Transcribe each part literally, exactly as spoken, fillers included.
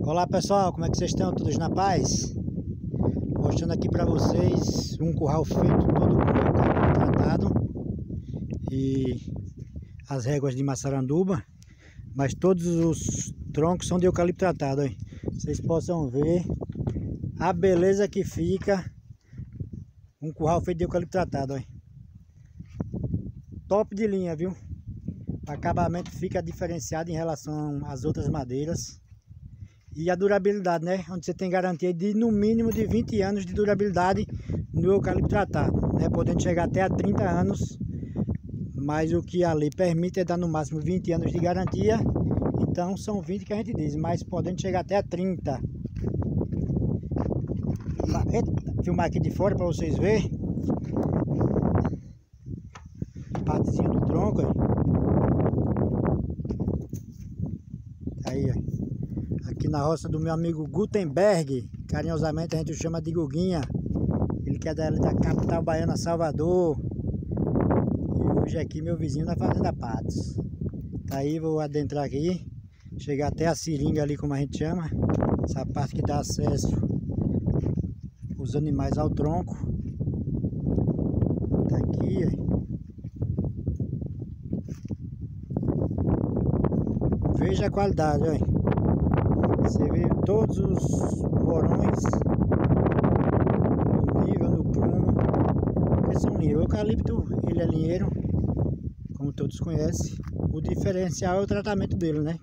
Olá pessoal, como é que vocês estão? Todos na paz? Mostrando aqui para vocês um curral feito todo com eucalipto tratado e as réguas de maçaranduba, mas todos os troncos são de eucalipto tratado, hein? Vocês possam ver a beleza que fica um curral feito de eucalipto tratado, hein? Top de linha, viu? O acabamento fica diferenciado em relação às outras madeiras. E a durabilidade, né? Onde você tem garantia de no mínimo de vinte anos de durabilidade no eucalipto tratado, né? Podendo chegar até a trinta anos, mas o que a lei permite é dar no máximo vinte anos de garantia. Então são vinte que a gente diz, mas podendo chegar até a trinta. Eita, filmar aqui de fora para vocês verem. Partezinha do tronco aí, aí ó. Aqui na roça do meu amigo Gutenberg, carinhosamente a gente o chama de Guguinha. Ele que é da, da capital baiana, Salvador. E hoje aqui meu vizinho na Fazenda Patos. Tá aí, vou adentrar aqui, chegar até a seringa ali, como a gente chama. Essa parte que dá acesso os animais ao tronco. Tá aqui, ó. Veja a qualidade, olha. Você vê todos os morões no nível, no prumo. Eles são linheiros. O eucalipto, ele é linheiro, como todos conhecem. O diferencial é o tratamento dele, né?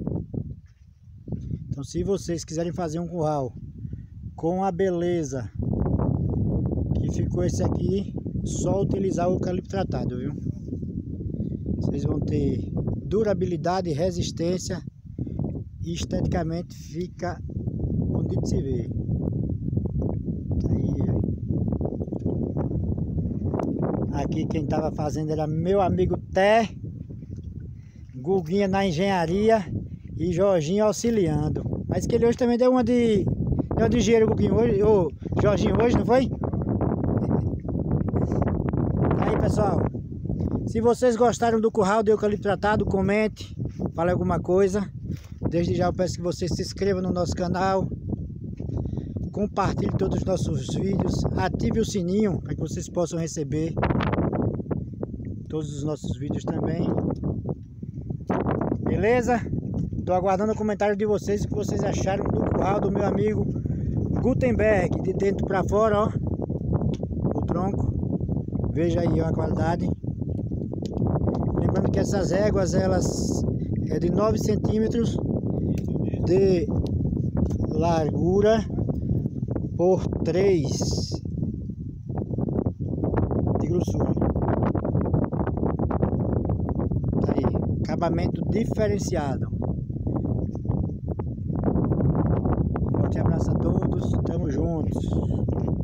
Então, se vocês quiserem fazer um curral com a beleza que ficou esse aqui, só utilizar o eucalipto tratado, viu? Vocês vão ter durabilidade, resistência. E esteticamente fica bonito de se ver. Aí, aqui quem estava fazendo era meu amigo Té, Guguinha na engenharia e Jorginho auxiliando. Mas que ele hoje também deu uma de deu uma de engenheiro Guguinho hoje, ô Jorginho hoje, não foi? Aí pessoal, se vocês gostaram do curral de eucalipto tratado, comente, fale alguma coisa. Desde já eu peço que você se inscreva no nosso canal, compartilhe todos os nossos vídeos, ative o sininho para que vocês possam receber todos os nossos vídeos também. Beleza? Estou aguardando o comentário de vocês, o que vocês acharam do curral do meu amigo Gutenberg, de dentro para fora, ó, o tronco. Veja aí ó, a qualidade. Lembrando que essas réguas, elas é de nove centímetros de largura por três de grossura. Tá aí, acabamento diferenciado. Forte abraço a todos, tamo juntos.